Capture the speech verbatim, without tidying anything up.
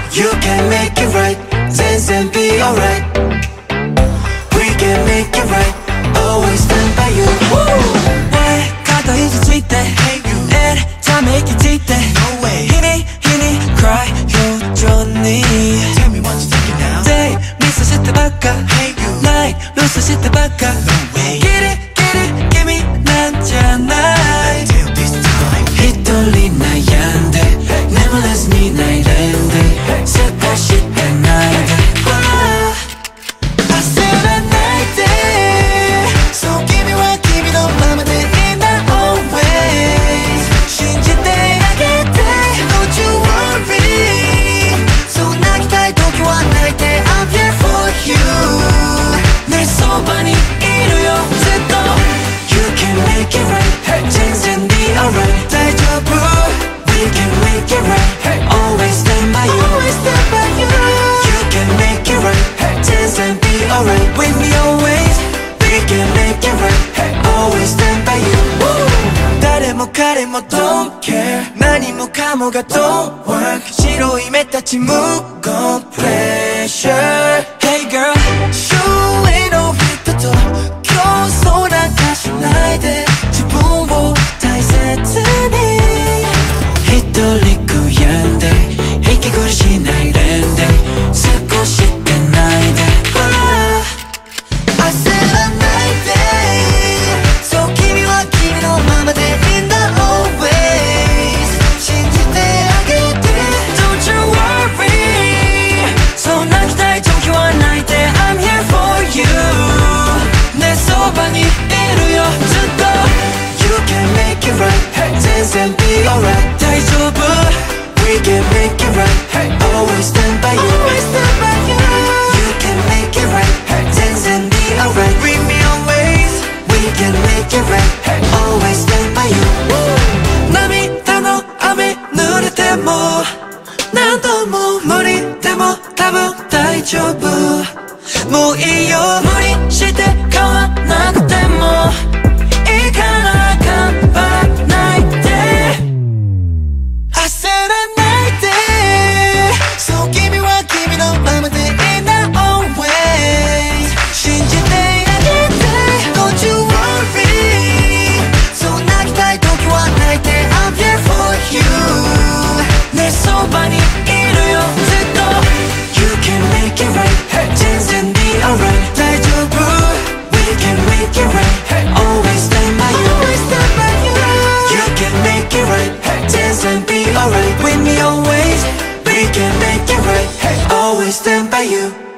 You can make it right, dance and be alright. We can make it right, always stand by you. 왜 가다 이제 tweet that anytime make it tweet that no way 힘이 힘이 cry 요전이 Tell me what you thinking now Day 미소 짓다 바꿔 Hey you Night 루소 짓다 바꿔 No way Get it get it give me 난잖아 Till this time 휘둘리 나얀데 Never let me 나이랜데 슬퍼 싶대 나이데 I said a night day So give me what give me no mama day in the always 신진대하겠대 Don't you worry So 나기다이 도쿄와 나이대 I'm here for you 내 소반이 이루어 듣도 You can make it right Dance and be alright 다이저부 We can make it right Always stand by you Always stand by you You can make it right Dance and be alright With me always We can make it right Always stand by you誰も彼も don't care 何もかもが don't work 白い目立ち無言 pressure Hey girl 周囲の人と競争なんかしないで自分を大切に一人悔やんで息苦しない連で少しでないで I said a night day So 君は君のままで in the always 信じてあげて Don't you worry So 泣きたい時は泣いて I'm here for you ねそばにいるよずっと You can make it right Dance and be alright 大丈夫 We can make it right Always stand by you Always stand by you You can make it right Dance and be alright With me always We can make it right Always stand by you 涙の雨濡れても何度も無理でも多分大丈夫もういいよ無理して変わらなくてもいいから頑張らないで I said a night day So 君は君のままで in the always 信じてあげて Don't you worry So 泣きたい時は泣いて I'm here for you ねそばにいるよずっと You can make it right Dance and be alright 大丈夫 We can make it right Always stand by you Always stand by you You can make it right Dance and be alright With me always We can make it right Always stand by you